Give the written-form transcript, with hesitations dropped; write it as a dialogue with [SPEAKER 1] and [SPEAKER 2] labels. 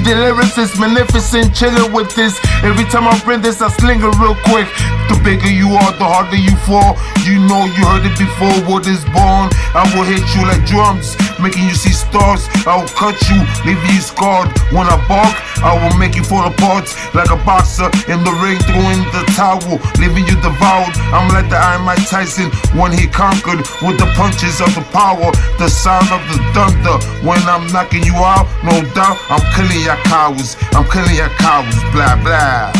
[SPEAKER 1] the lyrics is magnificent, chillin' with this. Every time I bring this, I sling it real quick. The bigger you are, the harder you fall. You know you heard it before, what is born. I will hit you like drums, making you see stars. I will cut you, leaving you scarred. When I bark, I will make you fall apart like a boxer in the ring, throwing the towel, leaving you devoured. I'm like the Iron Mike Tyson when he conquered with the punches of the power, the sound of the thunder. When I'm knocking you out, no doubt, I'm killing your cowards. I'm killing your cowards, blah blah.